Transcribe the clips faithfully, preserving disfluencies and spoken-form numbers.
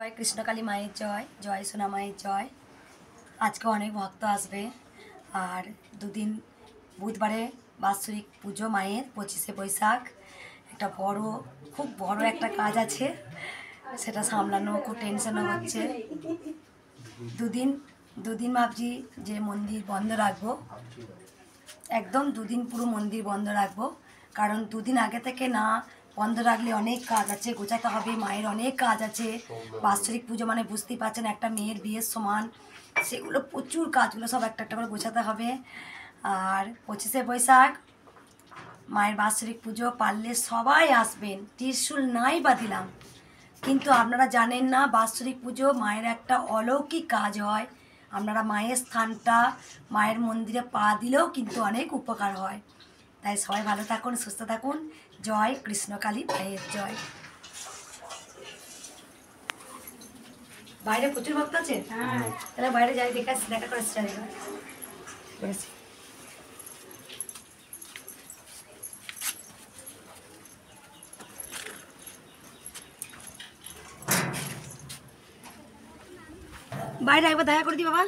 জয় কৃষ্ণকালী মায়ের জয়, জয় সোনা মায়ের জয়। আজকে অনেক ভক্ত আসবে। আর দুদিন বুধবারে বাৎসরিক পুজো মায়ের, পঁচিশে বৈশাখ। একটা বড় খুব বড় একটা কাজ আছে, সেটা সামলানো খুব টেনশনও হচ্ছে। দুদিন দুদিন ভাবছি যে মন্দির বন্ধ রাখবো, একদম দুদিন পুরো মন্দির বন্ধ রাখবো। কারণ দুদিন আগে থেকে না বন্ধ রাখলে অনেক কাজ আছে, গোছাতে হবে, মায়ের অনেক কাজ আছে। বাৎসরিক পুজো মানে বুঝতেই পারছেন একটা মেয়ের বিয়ের সমান, সেগুলো প্রচুর কাজগুলো সব একটা একটা করে গোছাতে হবে। আর পঁচিশে বৈশাখ মায়ের বাৎসরিক পুজো, পারলে সবাই আসবেন, ত্রিশূল নাই বা দিলাম। কিন্তু আপনারা জানেন না, বাৎসরিক পুজো মায়ের একটা অলৌকিক কাজ হয়। আপনারা মায়ের স্থানটা, মায়ের মন্দিরে পা দিলেও কিন্তু অনেক উপকার হয়। তাই সবাই ভালো থাকুন, সুস্থ থাকুন। জয় কৃষ্ণকালী মায়ের জয়। বাইরে প্রচুর ভক্ত আছে, হ্যাঁ, তাহলে বাইরে যাই, দেখা দেখা করে আসছি। বাইরে একবার দেখা করে দি বাবা।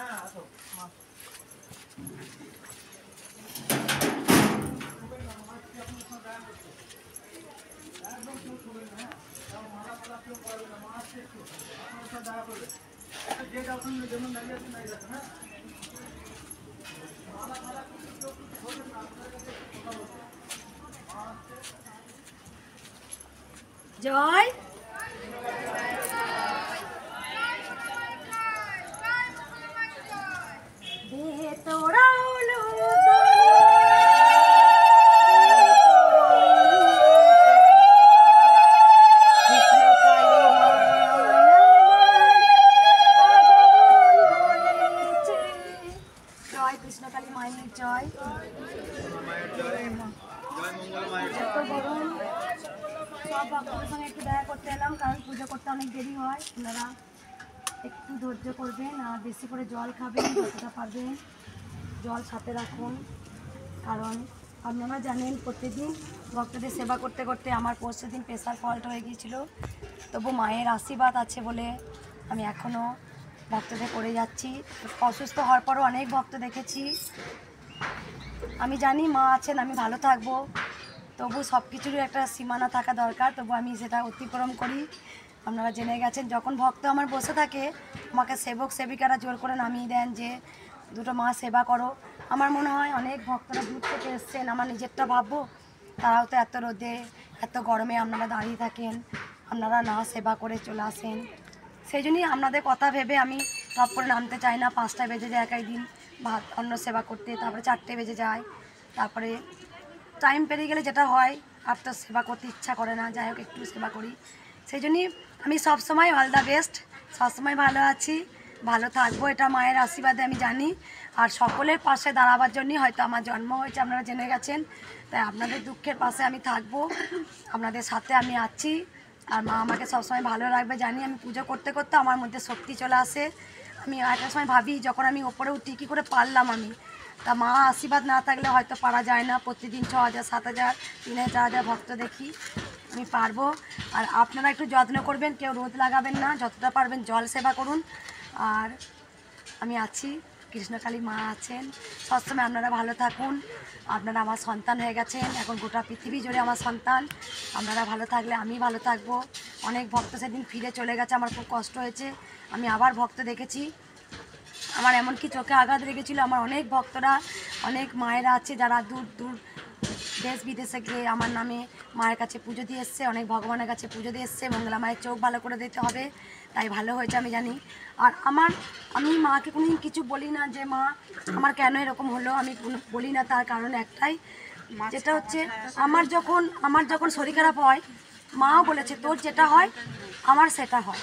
জয় দেহে তোরা কৃষ্ণকালী মায়ের জয়। সব ভক্তদের সঙ্গে একটু দেখা করতে এলাম, কারণ পুজো করতে অনেক দেরি হয়। আপনারা একটু ধৈর্য করবেন আর বেশি করে জল খাবেন, যতটা পারবেন জল সাথে রাখুন। কারণ আপনারা জানেন প্রত্যেকদিন ভক্তদের সেবা করতে করতে আমার পরশু দিন প্রেশার ফল্ট হয়ে গিয়েছিল। তবু মায়ের আশীর্বাদ আছে বলে আমি এখনও ভক্তদের করে যাচ্ছি। অসুস্থ হওয়ার পরও অনেক ভক্ত দেখেছি। আমি জানি মা আছেন, আমি ভালো থাকবো, তবু সব কিছুরই একটা সীমানা থাকা দরকার, তবু আমি সেটা অতিক্রম করি। আপনারা জেনে গেছেন, যখন ভক্ত আমার বসে থাকে, আমাকে সেবক সেবিকারা জোর করে নামিয়ে দেন যে দুটো মা সেবা করো। আমার মনে হয় অনেক ভক্তরা দূর থেকে এসছেন, আমার নিজেরটা ভাববো, তারাও তো এত রোদে এত গরমে আপনারা দাঁড়িয়ে থাকেন, আপনারা না সেবা করে চলে আসেন। সেই জন্যই আপনাদের কথা ভেবে আমি টপ করে নামতে চাই না। পাঁচটায় বেজে যায় একাই দিন ভাত অন্ন সেবা করতে, তারপরে চারটে বেজে যায়, তারপরে টাইম পেরিয়ে গেলে যেটা হয় আর তো সেবা করতে ইচ্ছা করে না। যাই হোক, একটু সেবা করি। সেই জন্যই আমি সবসময় অল দ্য বেস্ট, সবসময় ভালো আছি, ভালো থাকবো, এটা মায়ের আশীর্বাদে আমি জানি। আর সকলের পাশে দাঁড়াবার জন্যই হয়তো আমার জন্ম হয়েছে, আপনারা জেনে গেছেন। তাই আপনাদের দুঃখের পাশে আমি থাকবো, আপনাদের সাথে আমি আছি। আর মা আমাকে সবসময় ভালো রাখবে জানি। আমি পুজো করতে করতে আমার মধ্যে শক্তি চলে আসে। আমি একটা সময় ভাবি, যখন আমি ওপরে উঠি কী করে পারলাম আমি, তা মা আশীর্বাদ না থাকলে হয়তো পারা যায় না। প্রতিদিন ছ হাজার সাত হাজার তিন হাজার হাজার ভক্ত দেখি, আমি পারবো। আর আপনারা একটু যত্ন করবেন, কেউ রোদ লাগাবেন না, যতটা পারবেন জল সেবা করুন। আর আমি আছি, কৃষ্ণকালী মা আছেন, সবসময় আপনারা ভালো থাকুন। আপনারা আমার সন্তান হয়ে গেছেন, এখন গোটা পৃথিবী জুড়ে আমার সন্তান। আপনারা ভালো থাকলে আমি ভালো থাকবো। অনেক ভক্ত সেদিন ফিরে চলে গেছে, আমার খুব কষ্ট হয়েছে। আমি আবার ভক্ত দেখেছি, আমার এমনকি চোখে আঘাত লেগেছিলো। আমার অনেক ভক্তরা, অনেক মায়েরা আছে যারা দূর দূর দেশ বিদেশে গিয়ে আমার নামে মায়ের কাছে পুজো দিয়ে এসছে, অনেক ভগবানের কাছে পুজো দিয়ে এসছে। মঙ্গলা মায়ের চোখ ভালো করে দিতে হবে, তাই ভালো হয়েছে আমি জানি। আর আমার আমি মাকে কোনো কিছু বলি না যে মা আমার কেন এরকম হলো, আমি বলি না। তার কারণ একটাই, যেটা হচ্ছে আমার যখন আমার যখন শরীর খারাপ হয়, মাও বলেছে তোর যেটা হয় আমার সেটা হয়।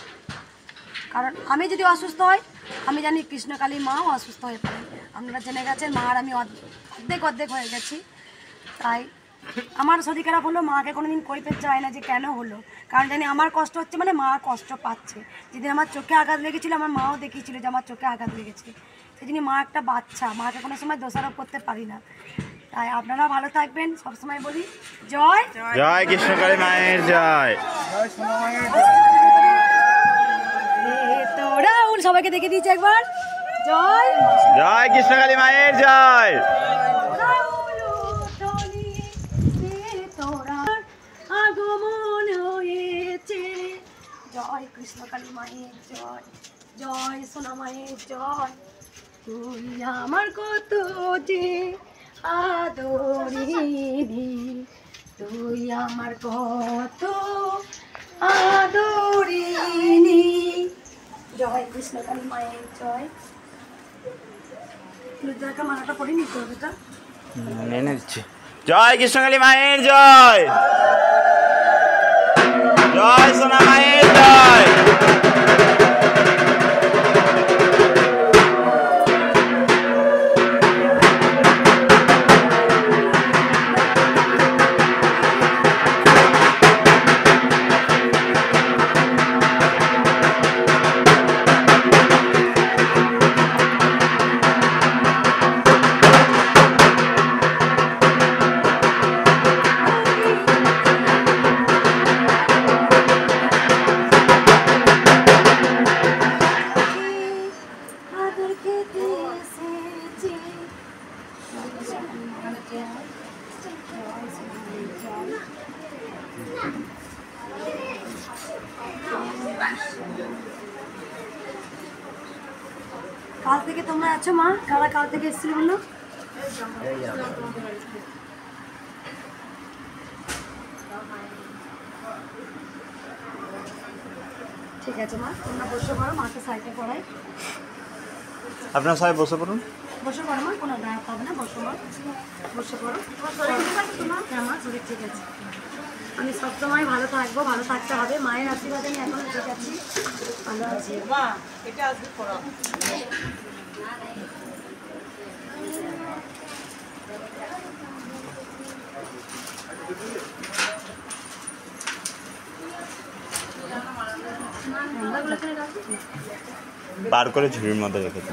কারণ আমি যদি অসুস্থ হই, আমি জানি কৃষ্ণকালী মাও অসুস্থ হয়ে পড়ে। আপনারা জেনে গেছেন মা আর আমি অর্ধেক অর্ধেক হয়ে গেছি। তাই আমার শরীর খারাপ হলো, মাকে কোনো দিন কৈফিয়ত চাই না যে কেন হলো, কারণ জানি আমার কষ্ট হচ্ছে মানে মা কষ্ট পাচ্ছে। যেদিন আমার চোখে আঘাত লেগেছিল, আমার মাও দেখিয়েছিল যে আমার চোখে আঘাত লেগেছে। সেই জন্য মা একটা বাচ্চা, মাকে কোনো সময় দোষারোপ করতে পারি না। তাই আপনারা ভালো থাকবেন, সবসময় বলি জয় জয় কৃষ্ণকালী মায়ের জয়। জয় সোনা মায়ের জয়। সবাইকে দেখে দিয়েছি একবার। জয় জয় কৃষ্ণকালী মায়ের জয়। আগমন হয়েছে। জয় কৃষ্ণকালী মায়ের জয়, জয় সোনা মায়ের জয়। তুই আমার কত যে আদরিনি, তুই আমার কত আদরিনি। জয় কৃষ্ণকালী মায়ের জয়। লুজাটা মালাটা পড়ে নিতে হবে, এটা এনে দিচ্ছি। জয় কৃষ্ণকালী মায়ের জয়, জয় সোনা মায়ের জয়। কাল থেকে তোমরা আছো মা? কারা কাল থেকে এসেছিল বললো? ঠিক আছে মা, তোমরা বসে পড়ো, মাকে সাইকেল পড়াই। আপনার সবাই বসে পড়ুন। বসে পড়ো মা, কোনো দাঁড় পাবে না, বসো মা, বসে পড়ো। হ্যাঁ মা, শরীর ঠিক আছে। আমি সবসময় ভালো থাকবো, ভালো থাকতে হবে। মায়ের আশীর্বাদে আমি এখনো ঠিক আছি, ভালো আছি। বার করে ঝুড়ির মধ্যে রেখেছে।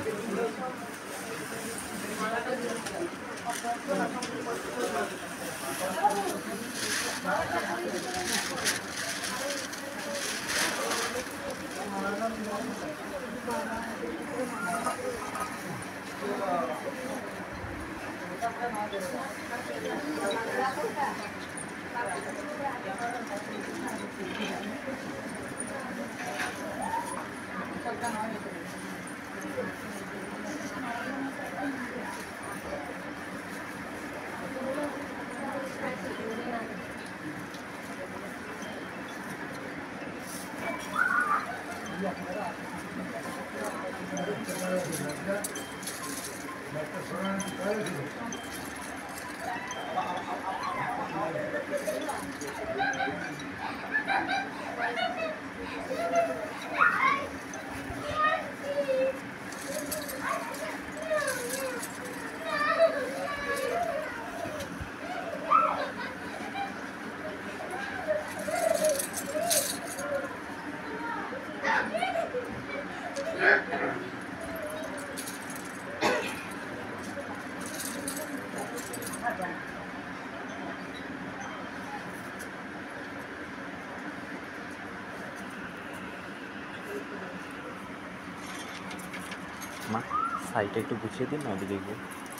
মা সাইডটা একটু গুছিয়ে দিন না, ওদিকে গিয়ে।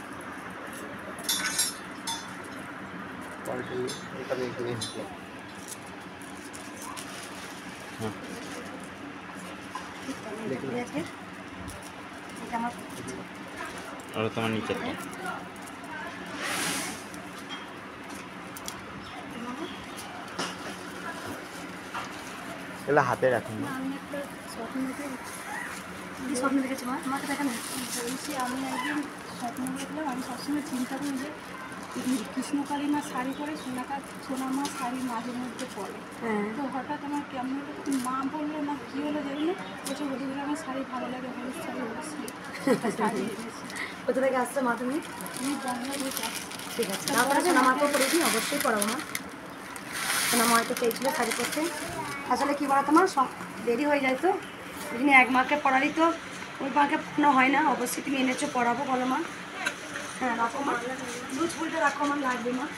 ওরা তোমার নিচেরটা এগুলো হাতে রাখুন। স্বপ্ন দেখেছি মা, আমাকে দেখা নেই। বলছি আমি একদিন স্বপ্ন দেখলাম, আমি সবসময় চিন্তা করি যে কৃষ্ণকালী মা শাড়ি পরে সোনাকা সোনা মা শাড়ি মাঝে মধ্যে পরে। তো হঠাৎ আমার কেমন হলো, মা বললো না কী হলো জানি না, বলছে হলুদ আমার শাড়ি ভালো লাগে, হলুদ শাড়ি শাড়ি কোথা থেকে আসছে মা? তুমি তুমি বাংলা বইতে আসছো? ঠিক আছে, তারপরে সোনা মাকে পরে দিই, অবশ্যই পড়াবো মা। সোনা মা হয়তো চেয়েছিল শাড়ি পরতে। আসলে কী বলো, তোমার সব দেরি হয়ে যায়, তো ওই জন্য এক মাকে পড়ালি তো ওই মাকে পড়ানো হয় না। অবশ্যই তুমি এনেছো, পড়াবো, বলো মা। হ্যাঁ রাখো মা, লুজ ফুলটা রাখো, আমার লাগবে মা।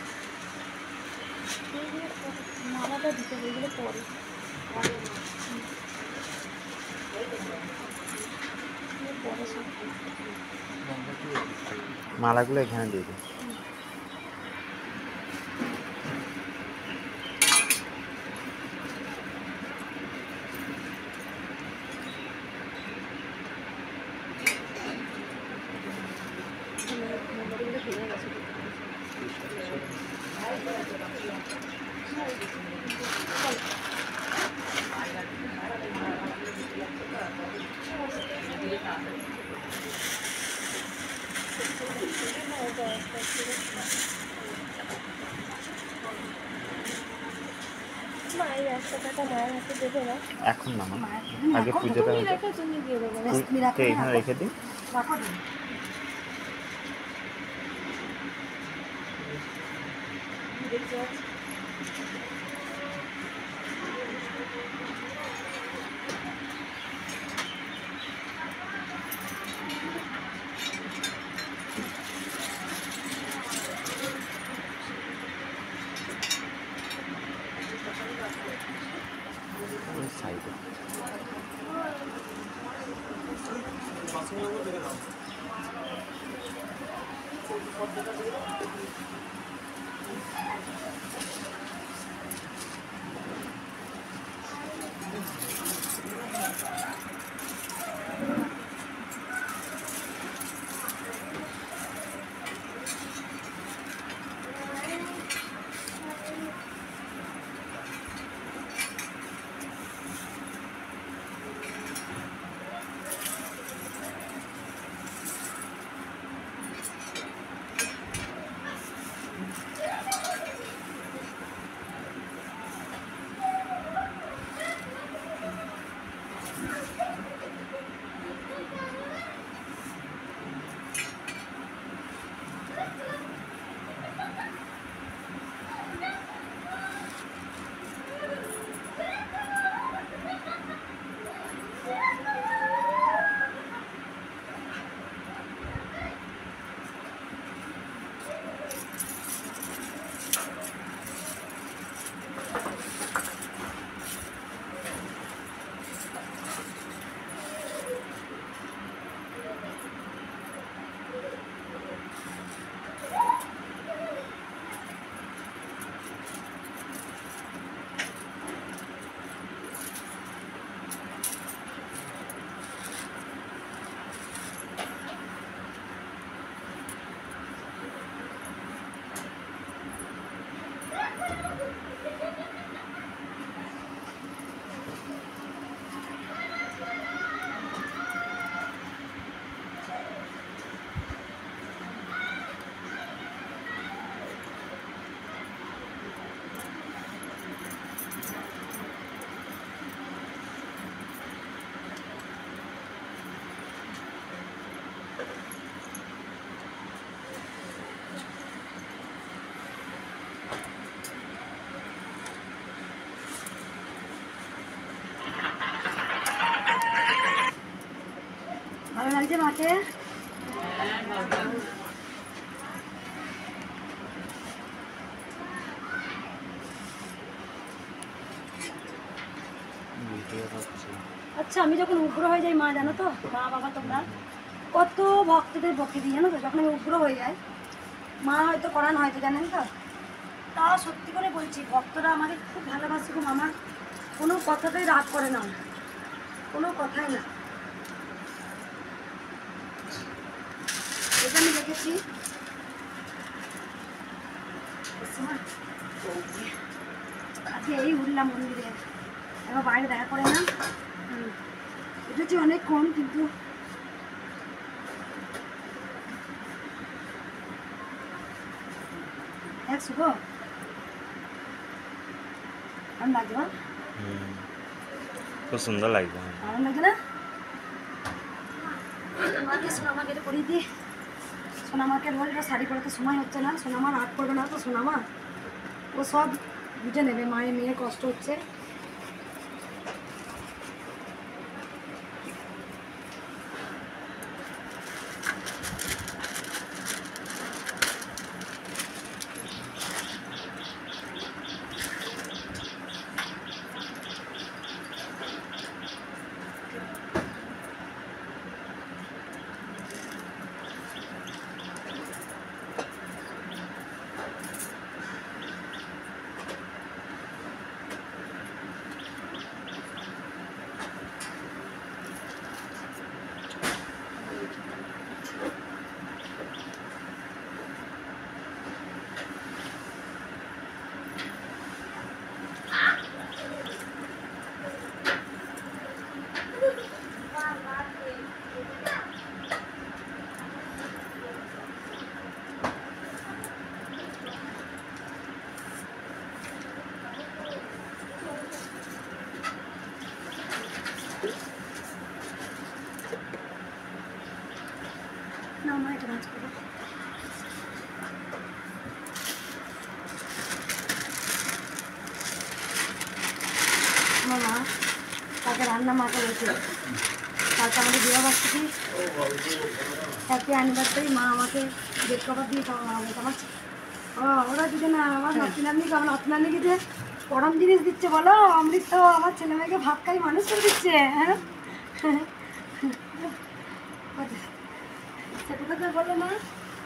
মালাটা দিতে ওইগুলো পরে। মালাগুলো এখানে দিয়ে দিই। এখন না মা, আগে পুজোটা হয়ে যাক। তো এখানে রেখে দিই। সাইডে ভালো লাগছে মাকে? আচ্ছা, আমি যখন উগ্র হয়ে যাই মা, জানো তো মা বাবা তোমরা কত ভক্তদের বকে দিই, জানো তো? যখন আমি উগ্র হয়ে যাই, মা হয়তো করান হয়তো জানেন তো, তা সত্যি করে বলছি ভক্তরা আমাকে খুব ভালোবাসে, খুব আমার কোনো কথাতেই রাগ করে না, কোনো কথাই না। এটা আমি দেখেছি আজকে এই উঠলাম মন্দিরে, এবার বাইরে দেখা করে না, উঠেছি অনেক কম, কিন্তু এক শুভ আমি লাগছে না, খুব সুন্দর লাগবে। ভালো লাগে না? মাকে সোনামাকে এটা পরিয়ে দিয়ে, সোনামাকে রোজ এটা শাড়ি পরাতে সময় হচ্ছে না, সোনামার আট করবে না তো, সোনামা ও সব বুঝে নেবে, মায়ের মেয়ের কষ্ট হচ্ছে। আপনার মাকে বলছে কালকে আমাদের বিবাহ বার্ষিকী, হ্যাপি অ্যানিভার্সারি। মা আমাকে বেড কভার দিয়ে খাওয়া হবে আমার। ও ওরা দিকে না, আমার নাতি নাতনি আমার নাতি নাতনিকে যে পরম জিনিস দিচ্ছে বলো, অমৃত তো আমার ছেলে মেয়েকে ভাত খাই মানুষ করে দিচ্ছে। হ্যাঁ সেটা কথা বলো না।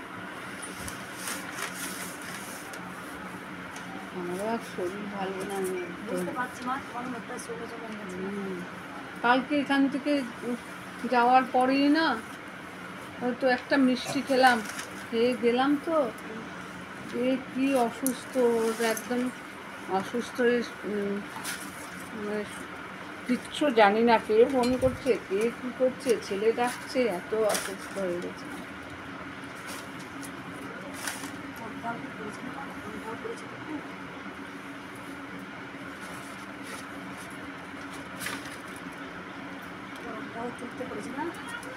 আমারও আর শরীর ভালো না, আমি একদম বুঝতে পারছি মা, তোমার মুখটা শুনে চলে গেছে। হুম। কালকে এখান থেকে যাওয়ার পরেই না হয়তো একটা মিষ্টি খেলাম, খেয়ে গেলাম তো এ কি অসুস্থ, ওর একদম অসুস্থ হয়ে উম, মানে কিচ্ছু জানি না, কে ফোন করছে কে কী করছে, ছেলে ডাকছে, এত অসুস্থ হয়ে গেছে। চুপতে করেছি না।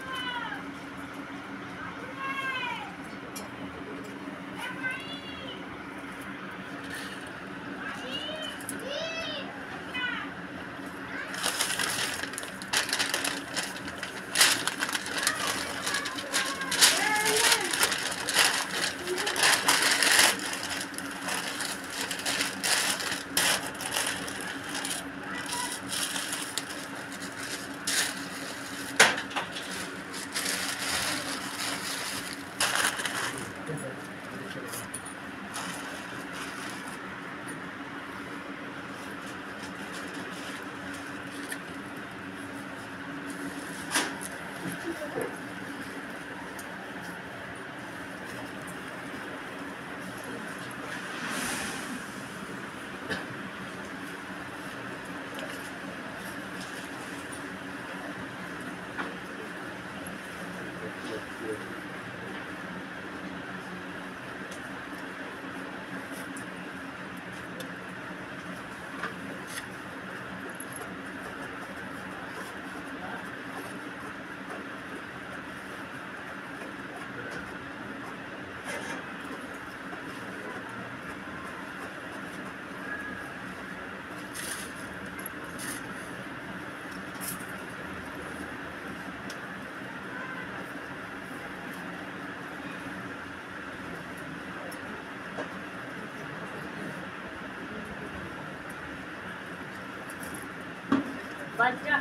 বাচ্চা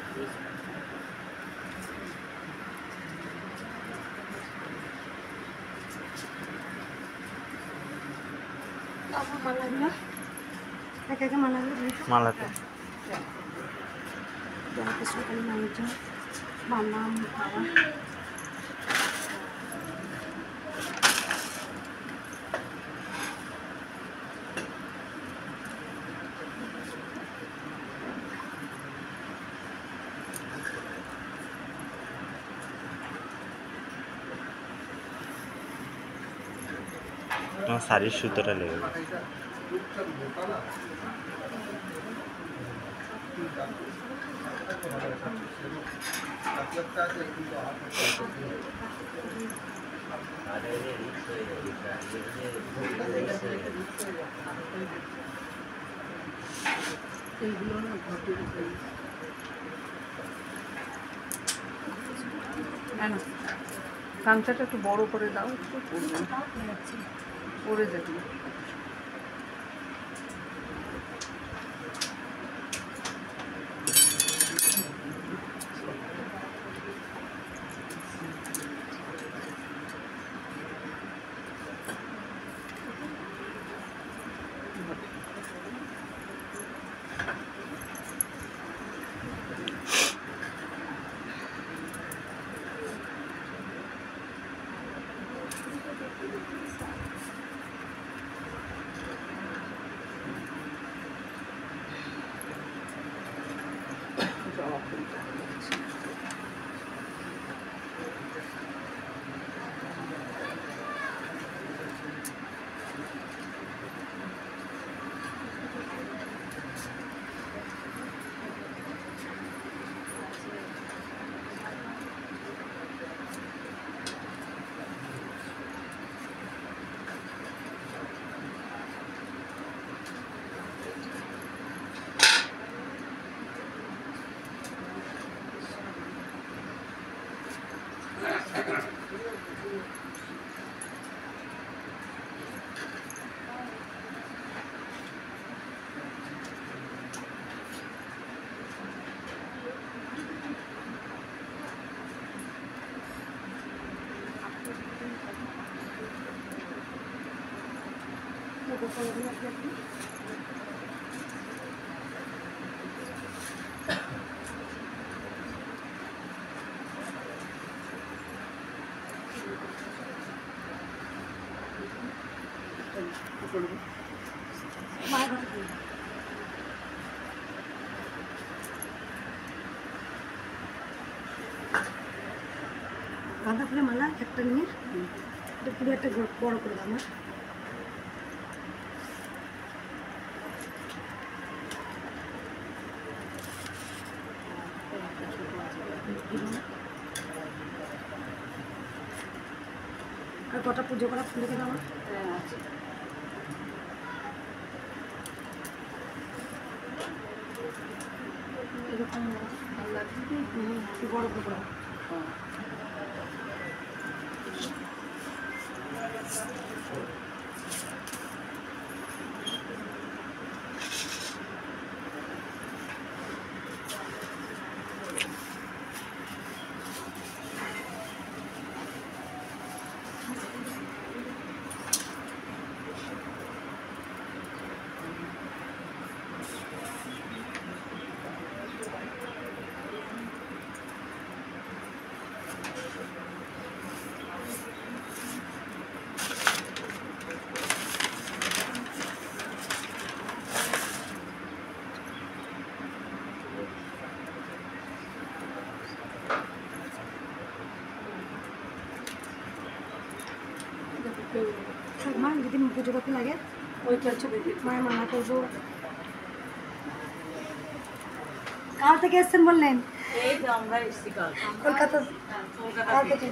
মালা দিল, একা একা মালা দিল মালাতে সকালে মানুষজন বানাম খাওয়া। তোমার শাড়ির সুতোটা লেগে গেছে। এইগুলো না ঘটের উপরে না না গামছাটা একটু বড় করে দাও, একটু পড়বে পড়ে যাবে। মায়ের ঘরে দিয়ে দাও। গাঁদা ফুলের মালা একটা নিয়ে এটা পুরো একটা গো- বড় করে দাও আমার। আর কটা পুজো করা ফুল রেখে দাও আমার। এরকম ভালো লাগছে কি? হুম, একটু বড় করে দাও। মা যদি পুজো করতে লাগে ওইটা ছবি মায়ের মানা করবো। কাল থেকে এসছেন বললেন? এই তো আমরা এসছি কাল কলকাতা কাল থেকে।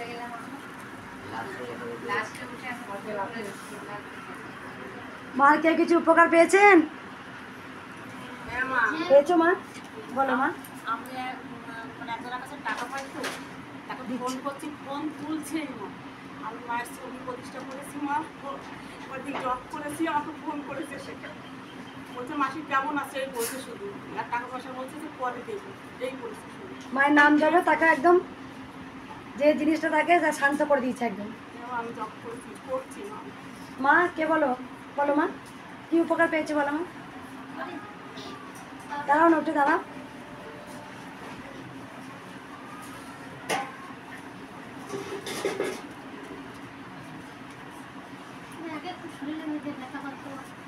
মার কে কিছু উপকার পেয়েছেন? পেয়েছো মা? বলো মা। আমি এক, উম, মানে একজনের কাছে টাকা পাই তো তাকে ফোন করছি, ফোন তুলছেই না। আমি মায়ের ছবি প্রতিষ্ঠা করেছি, মা ওদিকে জব করেছি, আমাকে ফোন করেছে সেটা বলছে মাসি কেমন আছে এই বলছে, শুধু আর টাকা পয়সা বলছে যে পরে দেবো, এই বলছে শুধু। মায়ের নাম যাবে তাকে একদম যে জিনিসটা থাকে তা শান্ত করে দিয়েছে একদম। এবার আমি জব করেছি, করছি মা। মা কে বলো? বলো মা কি উপকার পেয়েছে বলো মা। দাঁড়াও না, উঠে দাঁড়াও। আগে খুব শরীরের মধ্যে ব্যথা করতো,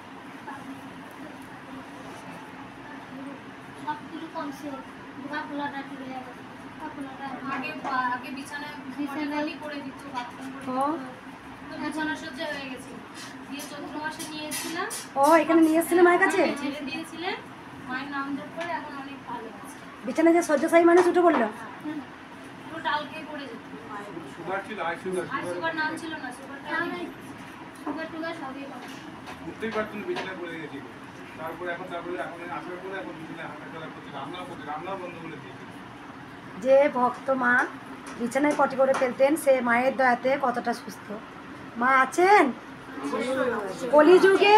সব কিছু কমছে, বুকা খোলাটা ঠিক হয়ে গেছে। বুকা খোলাটা আগে আগে বিছানায় বিছানায় করে দিত, বাথরুম করে ও দিত, তো বিছানা সজ্জা হয়ে গেছে। দিয়ে চৈত্র মাসে নিয়েছিলাম, ও এখানে নিয়ে এসেছিলে মায়ের কাছে? ছেড়ে দিয়েছিলেন, মায়ের নাম জপ করে এখন অনেক ভালো আছে। বিছানায় যে শয্যাশায়ী মানুষ উঠে পড়লো। পুরো ডালকে পড়ে যেত। সুগার ছিল, আই সুগার আর সুগার নাম ছিল না, সুগারটা সুগার টুগার সবই কমে। উঠতেই পারতেন, বিছানায় পড়ে গেছিল। তারপরে এখন তারপরে এখন আসার পরে এখন বিছানায় হাঁটা চলা করছে, রান্নাও করছে, রান্নাও বন্ধ করে দিয়েছে। যে ভক্ত মা বিছানায় পটি করে ফেলতেন সে মায়ের দয়াতে কতটা সুস্থ। মা আছেন কলিযুগে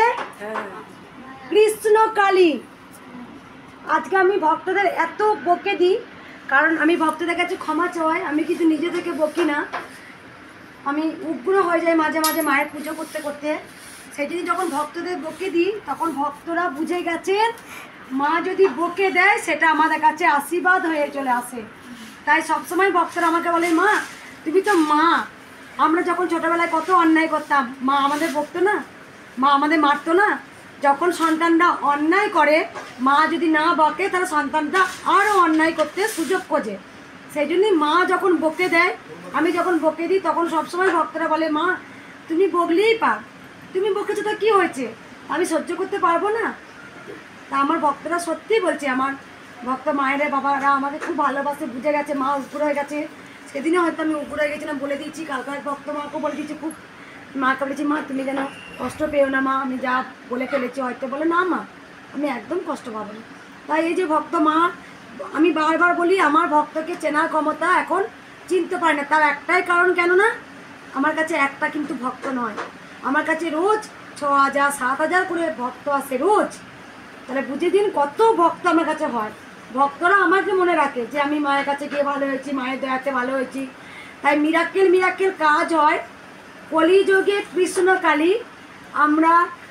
কৃষ্ণ কালী। আজকে আমি ভক্তদের এত বকে দিই কারণ আমি ভক্তদের কাছে ক্ষমা চাই, আমি কিন্তু নিজে থেকে বকি না। আমি উগ্র হয়ে যাই মাঝে মাঝে মায়ের পুজো করতে করতে। সেই জন্য যখন ভক্তদের বকে দিই তখন ভক্তরা বুঝে গেছেন মা যদি বকে দেয় সেটা আমাদের কাছে আশীর্বাদ হয়ে চলে আসে। তাই সবসময় ভক্তরা আমাকে বলে মা তুমি তো মা, আমরা যখন ছোটোবেলায় কত অন্যায় করতাম মা আমাদের বকতো না, মা আমাদের মারতো না। যখন সন্তানরা অন্যায় করে মা যদি না বকে তাহলে সন্তানটা আরও অন্যায় করতে সুযোগ খোঁজে। সেই জন্যই মা যখন বকে দেয়, আমি যখন বকে দিই তখন সবসময় ভক্তরা বলে মা তুমি বকলেই পার, তুমি বকেছো তো কী হয়েছে, আমি সহ্য করতে পারবো না। তা আমার ভক্তরা সত্যিই বলছে, আমার ভক্ত মায়েরা বাবারা আমাকে খুব ভালোবাসে, বুঝে গেছে মা উগ্র হয়ে গেছে। সেদিনে হয়তো আমি উগ্র হয়ে গেছিলাম বলে দিয়েছি, কালকে এক ভক্ত মাকেও বলে দিয়েছি, খুব মাকে বলেছি মা তুমি যেন কষ্ট পেও না মা, আমি যা বলে ফেলেছি হয়তো। বলে না মা আমি একদম কষ্ট পাবো না। তাই এই যে ভক্ত মা, আমি বারবার বলি আমার ভক্তকে চেনার ক্ষমতা এখন চিনতে পারে না। তার একটাই কারণ, কেন না আমার কাছে একটা কিন্তু ভক্ত নয়, আমার কাছে রোজ ছ হাজার সাত হাজার করে ভক্ত আসে রোজ। তাহলে বুঝে দিন কত ভক্ত আমার কাছে হয়। ভক্তরা আমাকে মনে রাখে যে আমি মায়ের কাছে গিয়ে ভালো হয়েছি, মায়ের দয়াতে ভালো হয়েছি। তাই মিরাক্কেল মিরাক্কেল কাজ হয় কলিযুগে কৃষ্ণ কালী। আমরা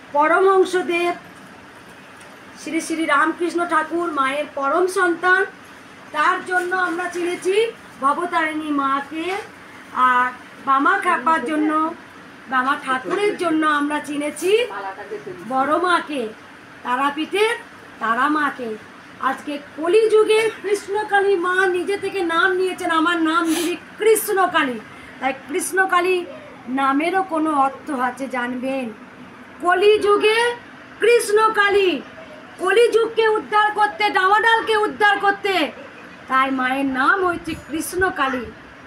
পরমহংসদেব শ্রী শ্রী রামকৃষ্ণ ঠাকুর মায়ের পরম সন্তান, তার জন্য আমরা চিনেছি ভবতারিণী মাকে। আর বামা খ্যাপার জন্য, বামা ঠাকুরের জন্য আমরা চিনেছি বড় মাকে, তারাপীঠের তারা মাকে। আজকে কলিযুগে কৃষ্ণকালী মা নিজে থেকে নাম নিয়েছেন, আমার নাম দিদি কৃষ্ণকালী। তাই কৃষ্ণকালী নামেরও কোনো অর্থ আছে জানবেন। কলিযুগে কৃষ্ণকালী, কলিযুগকে উদ্ধার করতে, ডামাডালকে উদ্ধার করতে, তাই মায়ের নাম হচ্ছে কৃষ্ণকালী।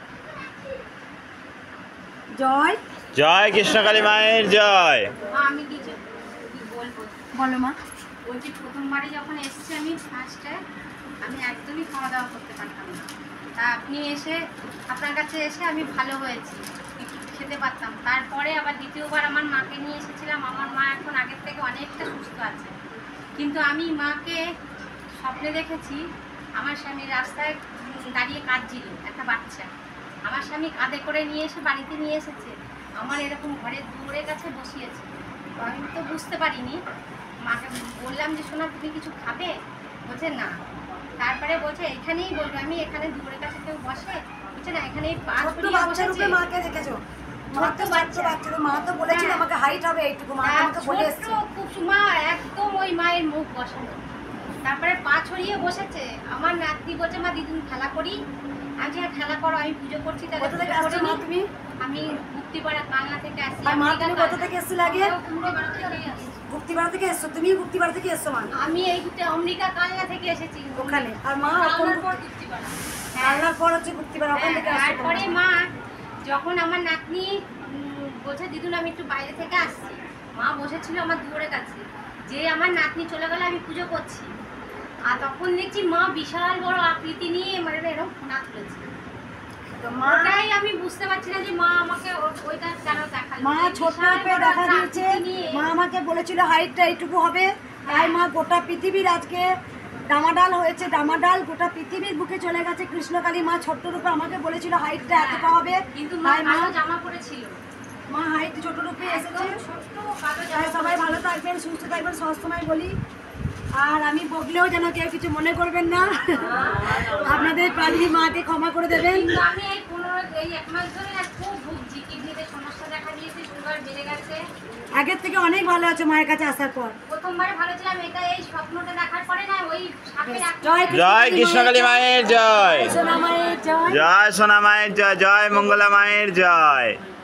জয় জয় কৃষ্ণকালী মায়ের জয়। মা, আমি কিছু কি বলবো বলো মা। বলছি, প্রথমবারে যখন এসেছি আমি ফার্স্টে আমি একদমই খাওয়া দাওয়া করতে পারতাম না। তা আপনি এসে, আপনার কাছে এসে আমি ভালো হয়েছি, একটু খেতে পারতাম। তারপরে আবার দ্বিতীয়বার আমার মাকে নিয়ে এসেছিলাম। আমার মা এখন আগের থেকে অনেকটা সুস্থ আছে, কিন্তু আমি মাকে স্বপ্নে দেখেছি আমার স্বামী রাস্তায় দাঁড়িয়ে কাঁদছিল, একটা বাচ্চা। আমার স্বামী কাঁধে করে নিয়ে এসে বাড়িতে নিয়ে এসেছে, আমার এরকম ঘরের দূরের কাছে বসিয়েছে। তো আমি তো বুঝতে পারিনি। মাকে বললাম যে শোনা তুমি কিছু খাবে? বলছে না। তারপরে বলছে এখানেই বলবে, আমি এখানে দূরের কাছে কেউ বসে? বলছে না, এখানেই পা ছোট্ট ছড়িয়ে বাচ্চা রূপে বসেছে। মাকে দেখেছো? ছোট্ট ছোট্ট বাচ্চা। বাচ্চা, মা তো বলেছিল আমাকে হাইট হবে এইটুকু, মা হ্যাঁ, আমাকে বলে ছোট্ট এসেছে। খুব মা একদম ওই মায়ের মুখ বসানো। তারপরে পা ছড়িয়ে বসেছে। আমার নাতনি বলছে মা দিদুন খেলা করি। আমি যে খেলা করো, আমি পুজো করছি। তাহলে কোথা থেকে পুজো আসছো করে মা নিই। তুমি? আমি গুপ্তিপাড়া কালনা থেকে আসছি। আর মা আমেরিকা তুমি কোথা কালনা। থেকে এসেছিলে আগে? গুপ্তিপাড়া থেকেই আসছি। গুপ্তিপাড়া থেকে এসছো তুমি? গুপ্তিপাড়া থেকে এসছো মা? আমি এই গুপ্তে অমরিকা কালনা থেকে এসেছি ওখানে। আর মা কালনার পর গুপ্তিপাড়া। কালনার পর হচ্ছে গুপ্তিপাড়া, ওখান থেকে আসছো তোমরা। তারপরে মা যখন আমার নাতনি উম, বলছে দিদুন আমি একটু বাইরে থেকে আসছি, মা বসেছিল আমার দুয়ারের কাছে। যে আমার নাতনি চলে গেলে আমি পুজো করছি, আর তখন দেখছি মা বিশাল বড় আকৃতি নিয়ে মানে এরকম ফোনা তুলেছে। তো মা ওটাই আমি বুঝতে পারছি না যে মা আমাকে ও- ওইটা কেন দেখালো। মা যে ছোট বিশাল রূপে বড় দেখা একটা দিয়েছে। আকৃতি নিয়ে। মা আমাকে বলেছিল হাইটটা এইটুকু হবে, তাই মা গোটা পৃথিবীর আজকে ডামাডাল হয়েছে। ডামাডাল গোটা পৃথিবীর বুকে চলে গেছে কৃষ্ণকালী মা। ছোট্ট রূপে আমাকে বলেছিল হাইটটা এতটা হবে, কিন্তু মা তাই মা কালো জামা পরেছিল, মা হাইট ছোট রূপে এসেছে। একদম ছোট্ট কালো তাই জামা। সবাই ভালো থাকবেন, সুস্থ থাকবেন, সবসময় বলি। আর আমি বকলেও যেন কেউ কিছু মনে করবেন না, আপনাদের প্রাণী মাকে ক্ষমা করে দেবেন। কিন্তু আমি এই পনেরো এই এক মাস ধরে না খুব ভুগছি, কিডনিতে সমস্যা দেখা দিয়েছে, সুগার বেড়ে গেছে। আগের থেকে অনেক ভালো আছে মায়ের কাছে আসার পর। প্রথমবারে ভালো ছিলাম, এটা এই স্বপ্নটা দেখার পরে না ওই সাপের জয় জয় কৃষ্ণকালী মায়ের জয়। সোনা মায়ের জয়। জয় সোনা মায়ের জয়। জয় মঙ্গলা মায়ের জয়।